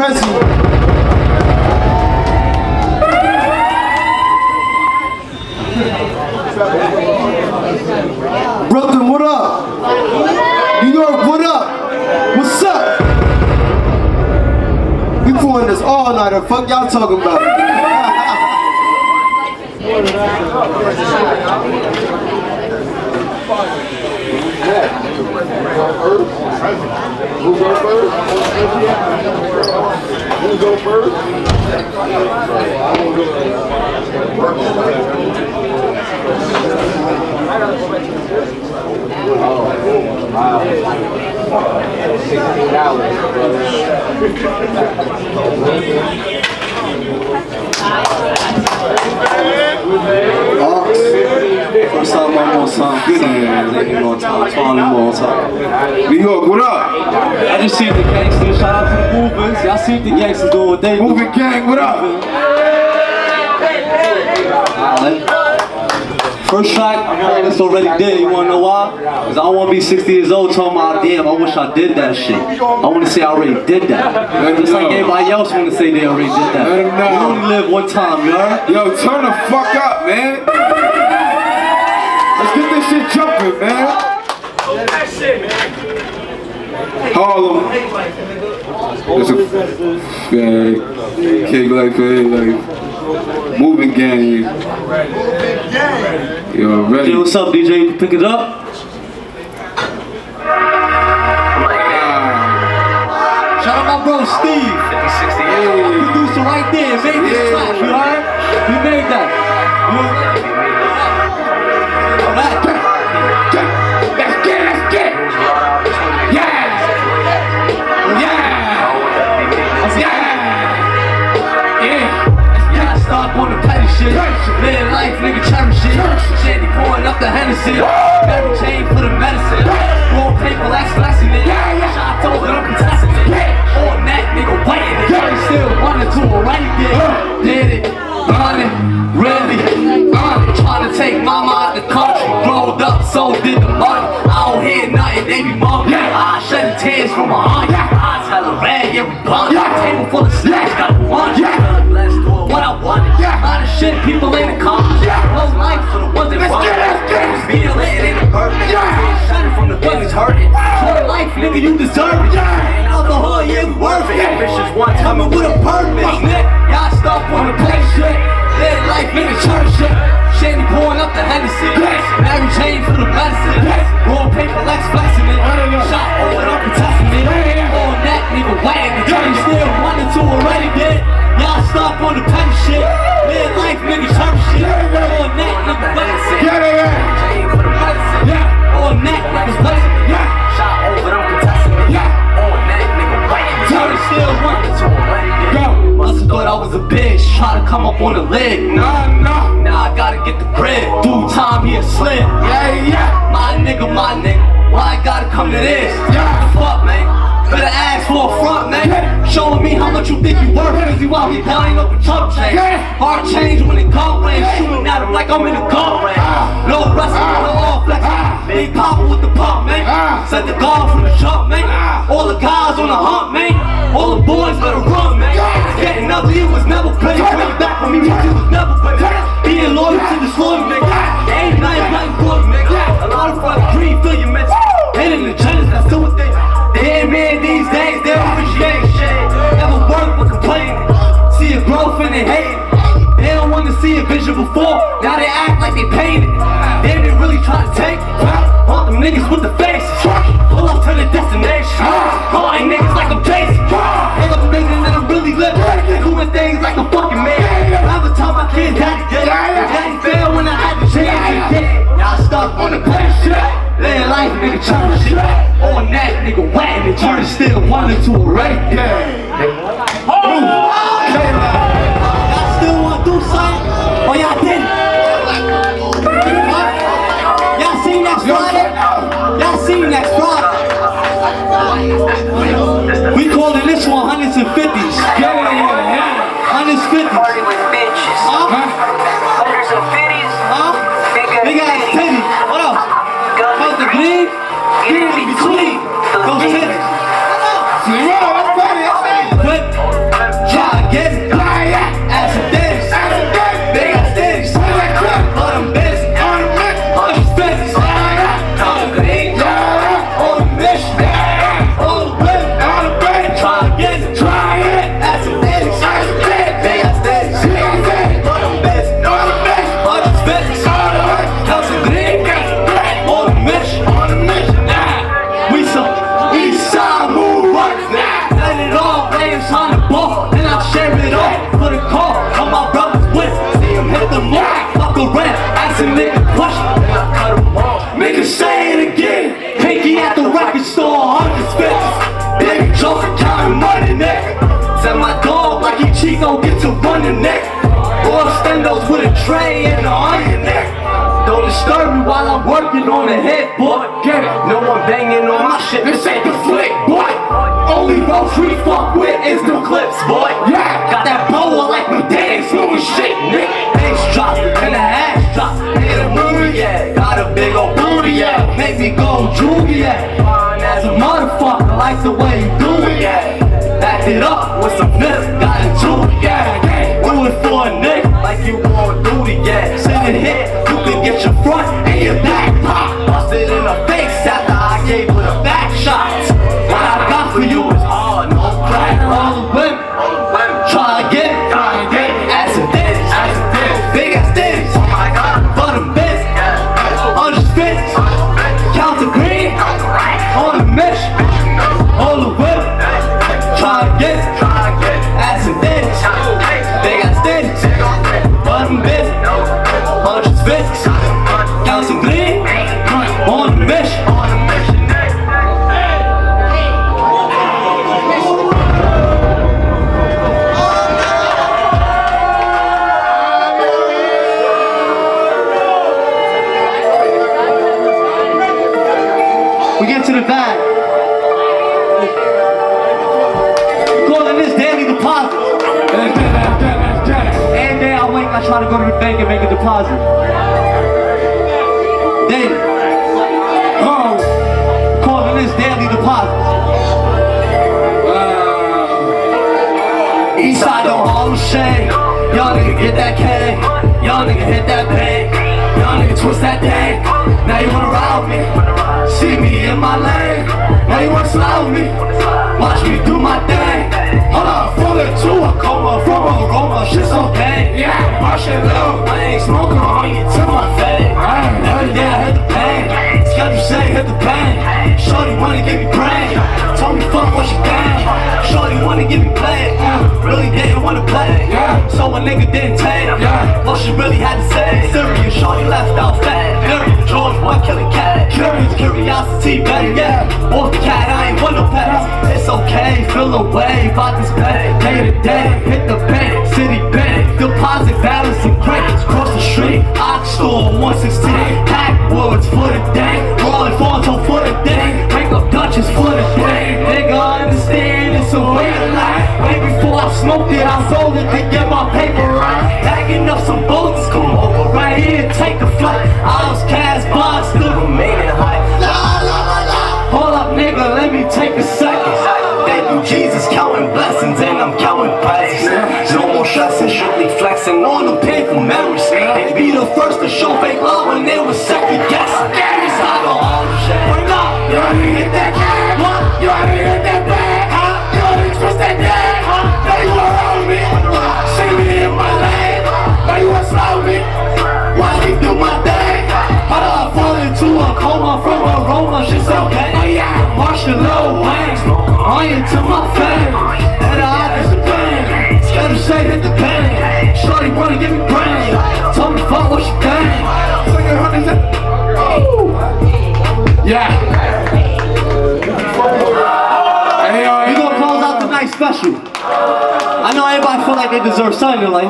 Prezi. Brooklyn, what up? New York, what up? What's up? We pulling this all-nighter. Fuck y'all talking about? Who go first? Who go first? Oh, wow. $16, First time, one more time. Good name. One time. One more time. New York, what up? I just see the gangsters. Shout out to the movers. Y'all see the gangsters doing what they do. Moving gang, what up? First track, I heard this already did. You wanna know why? Because I don't want to be 60 years old talking about, damn, I wish I did that shit. I want to say I already did that. Just like everybody else want to say they already did that. Let 'em know. You only live one time, you heard? Yo, turn the fuck up, man. Let's get this shit jumping, man. That shit, man. Harlem. It's a King Life, like moving gang. Yo, ready? Hey, what's up, DJ? You can pick it up. Shout out my bro Steve. 5068. Producer right there. Made this track, you heard? He made that. Alright. Let's get it. Yeah. Stop on the petty shit. Live life, nigga, cherish it. Shandy pouring up the Hennessy. Mary chain for the medicine. Roll paper like flashing it. Shot over, I'm contesting it. All that nigga waiting it. They still wanted to already did it. Done it, really. Trying to take mama out the country. Rolled up, so did the money. I don't hear nothing, they be mumbling. I shed the tears from my aunt. I tell her rag, yeah, we blunt. Table full of snacks, got the one. Let's do it, what I wanted. A lot of shit, people in the comments. Low life for the ones that want it. It's being lit in the perfect. Shut it from the ones that's hurting. Short life, nigga, you deserve it. Ain't out the hood, yeah, we worth it. Ambitious one, coming with a purpose. Y'all stop on the play shit. Live life, nigga, church shit. Shandy pouring up the Hennessy. Mary chain for the medicine. Roll paper, Lex flexing it. Shot over, I'm contesting it. All that nigga waiting it. You still wanted to already did. Y'all stop on the petty shit. Live life, nigga, church shit. All that nigga waiting. Chain for the medicine. All that niggas waiting. Shot over, I'm contesting it. All that nigga waiting. You still wanted to already did. Must've thought I was a bitch. Try to come up on the lid. Nah. Now I gotta get the bread. Due time, he a slip. Yeah. My nigga. Why I gotta come to this? What the fuck, man? Better ask for a front, man. Showing me how much you think you worth. Cause you out here buying up a chump change. Hard change when it come range. Shooting at him like I'm in a gun range. No wrestling, no all flex. Big Papa with the pump, man. Set the guard from the jump, man. All the guys on the hump, man. All the boys better run, man. Getting ugly, it was never played. Bring back for me, it was never played. Being loyal to the slow, nigga. Ain't nothing good, nigga. A lot of fucking greed, fill your mental. Hitting the genders, that's still what they hear, man, these days, they don't appreciate shit. Never work but complaining. See a growth and they hate it. They don't want to see a vision before. Now they act like they painted. They didn't really try to take it. All them niggas with the faces. Pull up to the destination. Calling niggas like I'm Jason. Hang up thinking that I'm really living. Doing things like a fucking man. Rather tell my kids daddy did it. Daddy failed when I had to change it. Y'all stuck on the play shit. Living life, nigga, trying shit. On that, nigga, whacking it. Turn still wanted to already. Y'all still want to do something? Or y'all didn't? Y'all seen next Friday? Y'all seen next Friday? We calling this one hundreds and fifties. Hundreds and fifties. Hundreds and fifties. Big ass titties. What else? How's the bleed? Get in between those titties. the hit, boy. Get it. No one banging on my shit. This ain't the flick, boy. Only those we fuck with is the clips, boy. Yeah, got that boa like me dance, moving shit, nigga. Ace drop and the ass drop. Ain't a movie yet. Got a big old booty, yeah. Make me go juvie, yeah. Fine as a motherfucker, like the way you do it, yeah. Back it up with some nips, got it too, yeah. Do it for a nigga, like you on duty, yeah. Send it hit, you can get your front and your back pop. Busted in the face after I gave her the back shots. What I got for you is hard, no crack. All the women, try again, ass and titties, big ass titties. Oh my God, for them bits, 100 spits, count the green, on the mission, all the women, try again, ass and titties, big ass titties, for them bits, 100 spits, count the green, on the mission. We get to the bag. Calling this daily deposit. Every day I wake, I try to go to the bank and make a deposit. Daily. Calling this daily deposit. Eastside on Harlem Shake. Y'all nigga get that K. Y'all nigga hit that bank. Y'all nigga twist that thing. Now you wanna ride with me. See me in my lane. Now you wanna slide with me. Watch me do my thing. Hold up, full it to a coma. From a aroma, shit's okay. Yeah, wash it low. I ain't smoking on you to my face. Every day I hit the pain. Schedule say hit the pain. Shorty wanna give me brain. Told me fuck what she think. Shorty wanna give me play. Really didn't wanna play. So a nigga didn't take. What she really had to say. Serious, shorty left out fat. Furious, George, one killing cat. Curious, curiosity, better yeah. Off the cat, I ain't want no pets. It's okay, feel away about this pay. Day to day, hit the bank, city bank. Deposit balance and credits. Cross the street, Ox store 116. Backwoods for the day. Rolling Fonto for the day. Wake up Dutchess for the day. Nigga understand it's a way of life. Way before I smoked it, I sold it to get my paper right. Packing up some bullets, come over right here, take a flight. I was cast by, still remaining high. Hold up nigga, let me take a second. Thank you Jesus, counting blessings and I'm counting blessings. No more stressing, strictly flexing on the painful memories. They be the first to show fake love when they was second guessing. I go all the shit. Bring up, you already hit that cat. What? You already hit that bag, huh? You already twist that day, huh? Now you around me. See me in my lane. Now you wanna slow me. Watch me do my thing. How do I fall into a coma from aroma? Shit's okay. Oh yeah, Marshall Low Wayne. On into my face. And I just the pain. Scared to say hit the pain. Shorty wanna give me brain. Told me fuck what she think. Singing honey said, yeah. We gonna close out the night special. I know everybody feel like they deserve something in life.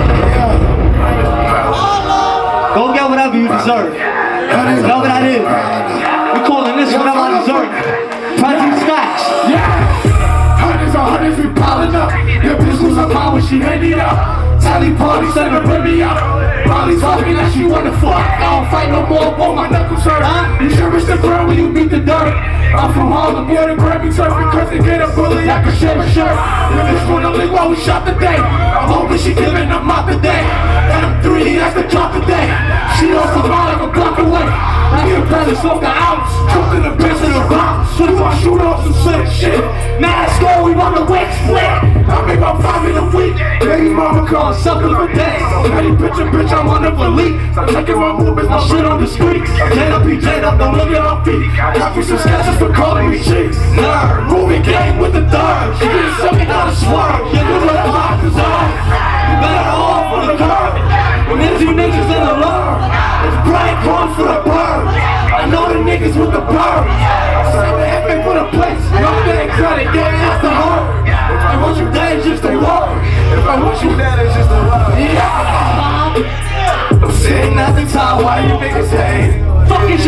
Go get whatever you deserve. Whatever that is. We're calling this whatever I deserve. Present stacks. Yeah. Hundreds we piling up. Your bitch was a mom when she handed up. Tally party, send her bring me up. Molly talking that she wanna fuck. I don't fight no more, want my knuckles hurt. You sure it's the ground when you beat the dirt. I'm from Harlem, boy, the Grammy turf. Because they get a bully, I can share a shirt. If this one only while we shot today. I'm hoping she giving them out today. And I'm 3, that's the drop today. She also like a block away. I get a barely smoke an ounce. Cooked in the bitch in the box. Soon as I shoot off some slick shit. Now let's go, we want the wig split. I make about 5 in a week. Baby mama calling sucker for days. Petty bitch, I'm on the elite. I'm taking my movements, my shit on the streets. Can't up, PJ up, don't look at my feet. Got me some sketches for calling me cheeks. Nerd, moving game with the third. She getting something out of swerve. You look like the lock is on. You better off on the curb. When there's you niggas in the lure. It's bright corn for the bird. I know the niggas with the bird. I say the FA for the place. No bad credit, yeah, that's the hard. If I want you dead, it's just a word. If I want you dead, it's just a word. Yeah. I'm sitting at the top, why you niggas hate? Fuck is you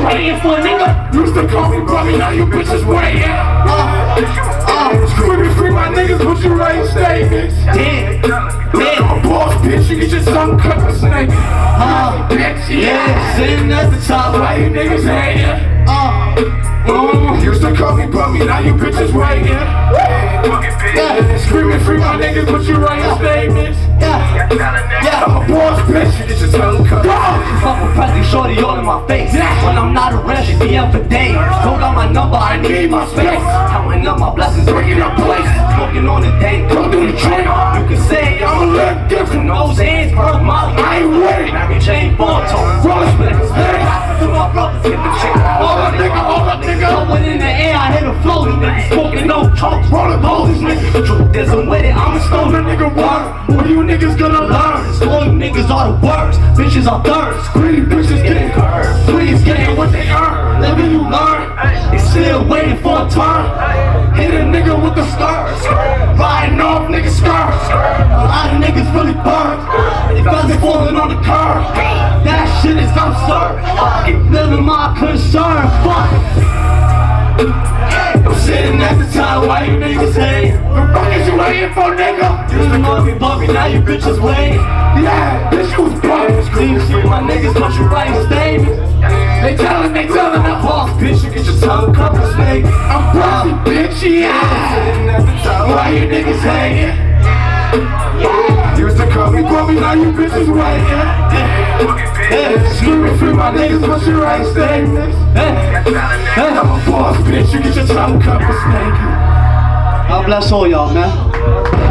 waiting for, nigga? Used to call me brother, now you bitches waiting. Screaming free my niggas, but you writing statements. Damn, I'm a boss, bitch, you get your son cut for snake. Bitch, yeah, sitting at the top. why you niggas hating? Used to call me brother, now you bitches waiting. Screaming free my niggas, but you writing statements. I'm a boss, bitch, you get your son cut. Fuck with Presley, shorty all in my face. When I'm not around, she be up for days. Told out my number, I need my space. Counting up my blessings, bringing up place. Smoking on the day, don't do the train. You can say I'm a little different. Those hands, perk Molly, I ain't waiting. Mary Jane, four tones, roll split. To my brothers, get the chick. Hold up, nigga. Going in the air, I hit a flow. Niggas smoking no chunks, rolling boulders, nigga. Truth is, I'm with it, I'm a stoner, nigga. Word, what you niggas gonna learn? Slow you niggas are the worst, bitches are thirds. Greedy bitches getting curved. Please getting what they earn, living you learn. They still waiting for a turn. Hit a nigga with the stars, riding off niggas' skirts. A lot of niggas really burned. They fellas falling on the curb. That shit is absurd. Living my concern. Fuck. I'm sitting at the top, why you niggas hate? The fuck is you waiting for, nigga? Used to call me Bobby, now you bitches wait. Yeah, bitch, you was broke. Scream free my niggas, but you writing statements. They telling that boss, bitch, you get your tongue cut for snake. I'm bossy, bitch, yeah. Why you niggas hating? Used to call me Bobby, now you bitches waiting. Screaming free my niggas, but you writing statements. I'm a boss, bitch, you get your tongue cut for snake. God bless all y'all, man.